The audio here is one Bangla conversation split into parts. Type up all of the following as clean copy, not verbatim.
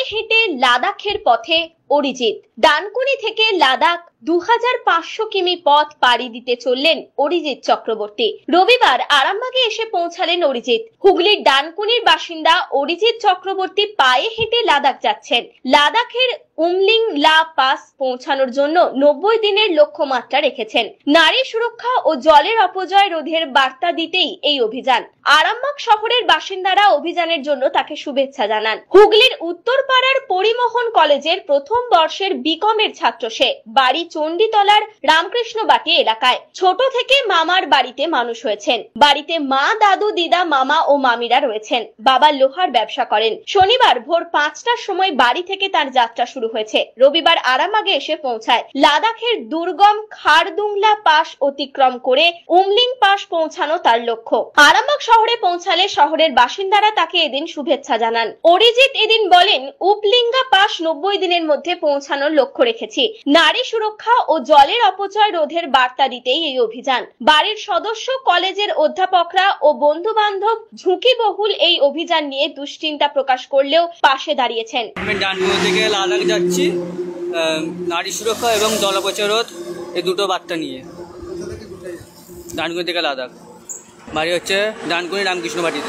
হেঁটে লাদাখের পথে অরিজিৎ। ডানকুনি থেকে লাদাখ 2500 কিমি পথ পাড়ি দিতে চললেন অরিজিৎ চক্রবর্তী। রবিবার আরামবাগে এসে পৌঁছালেন অরিজিৎ। হুগলির ডানকুনির বাসিন্দা অরিজিৎ চক্রবর্তী পায়ে হেঁটে লাদাখ যাচ্ছেন। লাদাখের উমলিং লা পাস পৌঁছানোর জন্য 90 দিনের লক্ষ্যমাত্রা রেখেছেন। নারী সুরক্ষা ও জলের অপচয় রোধের বার্তা দিতেই এই অভিযান। আরামবাগ শহরের বাসিন্দারা অভিযানের জন্য তাকে শুভেচ্ছা জানান। হুগলির উত্তরপাড়ার পরিমোহন কলেজের প্রথম বর্ষের বিকমের ছাত্র সে। বাড়ি চণ্ডীতলার রামকৃষ্ণবাটি এলাকায়। ছোট থেকে মামার বাড়িতে মানুষ হয়েছেন। বাড়িতে মা, দাদু, দিদা, মামা ও মামিরা রয়েছেন। বাবা লোহার ব্যবসা করেন। শনিবার ভোর 5টার সময় বাড়ি থেকে তার যাত্রা শুরু হয়েছে। রবিবার আরামবাগে এসে পৌঁছায়। লাদাখের দুর্গম খারদুংলা পাস অতিক্রম করে উমলিং পাস পৌঁছানো তার লক্ষ্য। আরামবাগ শহরে পৌঁছালে শহরের বাসিন্দারা তাকে এদিন শুভেচ্ছা জানান। অরিজিৎ এদিন বলেন, উপলিঙ্গা পাস 90 দিনের মধ্যে পৌঁছানোর লক্ষ্য রেখেছি। নারী সুরক্ষা ও জলের অপচয় রোধের বার্তা দিতেই এই অভিযান। বাড়ির সদস্য, কলেজের অধ্যাপকরা ও বন্ধু বান্ধব ঝুঁকিবহুল এই অভিযান নিয়ে দুশ্চিন্তা প্রকাশ করলেও পাশে দাঁড়িয়েছেন। আমি ডানকুনি থেকে লাদাখ যাচ্ছি নারী সুরক্ষা এবং জল অপচয় রোধ এই দুটো বার্তা নিয়ে। ডানকুনি থেকে লাদাখ, বাড়ি হচ্ছে ডানকুনি রামকৃষ্ণবাটিতে।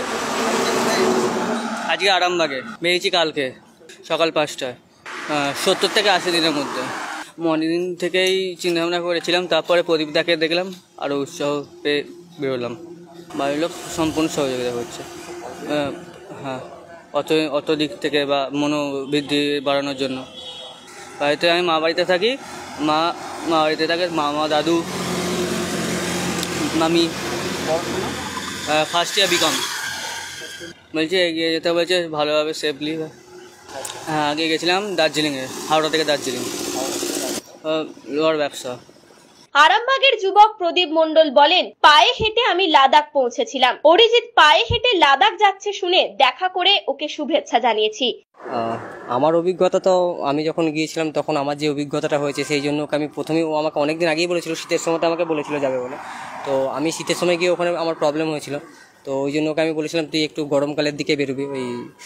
আজকে আরামবাগে বেরিয়েছি কালকে সকাল 5টায়, 70 থেকে 80 দিনের মধ্যে। মর্নিং থেকেই চিন্তাভাবনা করেছিলাম, তারপরে প্রদীপদাকে দেখলাম, আরও উৎসাহ পেয়ে বেরোলাম। বাড়ির লোক সম্পূর্ণ সহযোগিতা করছে। হ্যাঁ, অত দিক থেকে বা মনোবৃদ্ধি বাড়ানোর জন্য। বাড়িতে আমি মা বাড়িতে থাকি, মা বাড়িতে থাকে, মামা, দাদু, মামি। First year BCom. বলছে এগিয়ে যেতে বলছে ভালোভাবে, সেফলি। হ্যাঁ, আগে গেছিলাম দার্জিলিংয়ে, হাওড়া থেকে দার্জিলিং, লোহার ব্যবসা। আরামবাগের যুবক প্রদীপ মণ্ডল বলেন, পায়ে হেঁটে আমি লাদাখ পৌঁছেছিলাম। অরিজিৎ পায়ে হেঁটে লাদাখ যাচ্ছে শুনে দেখা করে ওকে শুভেচ্ছা জানিয়েছি। আমার অভিজ্ঞতা তো আমি যখন গিয়েছিলাম তখন আমার যে অভিজ্ঞতাটা হয়েছে সেই জন্য আমি প্রথমেই, ও আমাকে অনেকদিন আগেই বলেছিল, শীতের সময়টা আমাকে বলেছিল যাবে বলে। তো আমি শীতের সময় গিয়ে ওখানে আমার প্রবলেম হয়েছিল। তো ওই জন্য ওকে আমি বলেছিলাম তুই একটু গরমকালের দিকে বেরোবি, ওই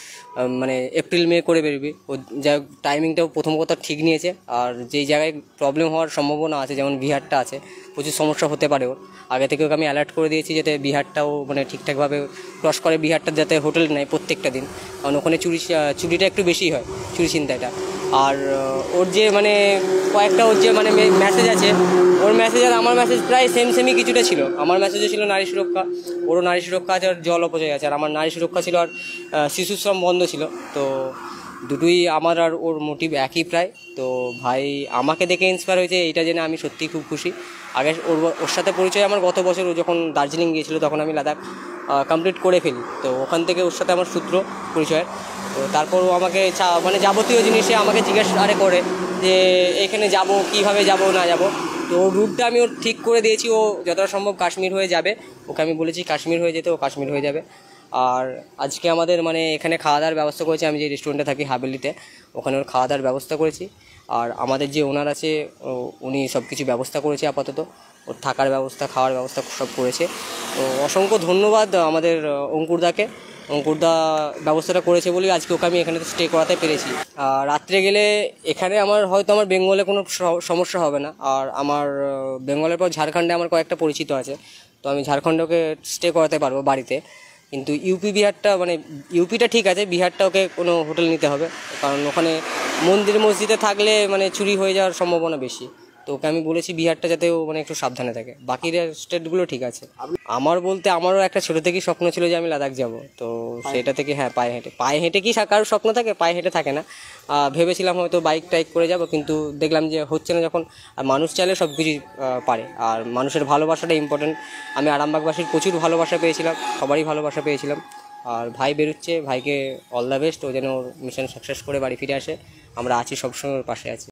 মানে এপ্রিল মে করে বেরোবি। ও যা টাইমিংটাও প্রথম কথা ঠিক নিয়েছে। আর যেই জায়গায় প্রবলেম হওয়ার সম্ভাবনা আছে, যেমন বিহারটা আছে, প্রচুর সমস্যা হতে পারে ওর। আগে থেকে ওকে আমি অ্যালার্ট করে দিয়েছি যাতে বিহারটাও মানে ঠিকঠাকভাবে ক্রস করে, বিহারটা যাতে হোটেল নেয় প্রত্যেকটা দিন, কারণ ওখানে চুরিটা একটু বেশি হয়, চুরি চিন্তাটা। আর ওর যে মানে কয়েকটা ওর যে মানে মেসেজ আছে, ওর মেসেজ আর আমার মেসেজ প্রায় সেমই কিছুটা ছিল। আমার মেসেজও ছিল নারী সুরক্ষা, ওরও নারী সুরক্ষা আছে, আর জল অপচয় আছে। আর আমার নারী সুরক্ষা ছিল, আর শিশু শ্রম বন্ধ ছিল। তো দুটোই আমার আর ওর মোটিভ একই প্রায়। তো ভাই আমাকে দেখে ইন্সপায়ার হয়েছে, এইটা জেনে আমি সত্যিই খুব খুশি। আগে ওর সাথে পরিচয় আমার গত বছর, ও যখন দার্জিলিং গিয়েছিল তখন আমি লাদাখ কমপ্লিট করে ফেলি। তো ওখান থেকে ওর সাথে আমার সূত্র পরিচয়ের। তো তারপর ও আমাকে মানে যাবতীয় জিনিসে আমাকে জিজ্ঞাসা করে যে এখানে যাব, কীভাবে যাব না যাব। তো ওর রুটটা আমি ওর ঠিক করে দিয়েছি। ও যতটা সম্ভব কাশ্মীর হয়ে যাবে, ওকে আমি বলেছি কাশ্মীর হয়ে যেতে, ও কাশ্মীর হয়ে যাবে। আর আজকে আমাদের মানে এখানে খাওয়া দাওয়ার ব্যবস্থা করেছি, আমি যে রেস্টুরেন্টে থাকি হাবেলিতে, ওখানে ওর খাওয়া দাওয়ার ব্যবস্থা করেছি। আর আমাদের যে ওনার আছে উনি সব কিছু ব্যবস্থা করেছে, আপাতত ওর থাকার ব্যবস্থা, খাওয়ার ব্যবস্থা সব করেছে। তো অসংখ্য ধন্যবাদ আমাদের অঙ্কুরদাকে। অঙ্কুরদা ব্যবস্থাটা করেছে বলেই আজকে ওকে আমি এখানে স্টে করাতে পেরেছি। রাত্রে গেলে এখানে হয়তো আমার বেঙ্গলে কোনো সমস্যা হবে না। আর আমার বেঙ্গলের পর ঝাড়খণ্ডে আমার কয়েকটা পরিচিত আছে, তো আমি ঝাড়খণ্ডে ওকে স্টে করাতে পারবো বাড়িতে। কিন্তু ইউপি বিহারটা, মানে ইউপিটা ঠিক আছে, বিহারটা ওকে কোনো হোটেল নিতে হবে, কারণ ওখানে মন্দির মসজিদে থাকলে মানে চুরি হয়ে যাওয়ার সম্ভাবনা বেশি। তো ওকে আমি বলেছি বিহারটা যাতেও মানে একটু সাবধানে থাকে, বাকি স্টেটগুলো ঠিক আছে। আমার বলতে আমারও একটা ছোটো থেকেই স্বপ্ন ছিল যে আমি লাদাখ যাব। তো সেটা থেকে হ্যাঁ, পায়ে হেঁটে কি কারোর স্বপ্ন থাকে? পায়ে হেঁটে থাকে না। ভেবেছিলাম হয়তো বাইক টাইক করে যাব, কিন্তু দেখলাম যে হচ্ছে না যখন। আর মানুষ চাইলে সব কিছুই পারে, আর মানুষের ভালোবাসাটা ইম্পর্টেন্ট। আমি আরামবাগবাসীর প্রচুর ভালোবাসা পেয়েছিলাম, সবারই ভালোবাসা পেয়েছিলাম। আর ভাই বেরোচ্ছে, ভাইকে অল দ্য বেস্ট, ও যেন ওর মিশন সাকসেস করে বাড়ি ফিরে আসে। আমরা আছি, সবসময় ওর পাশে আছি।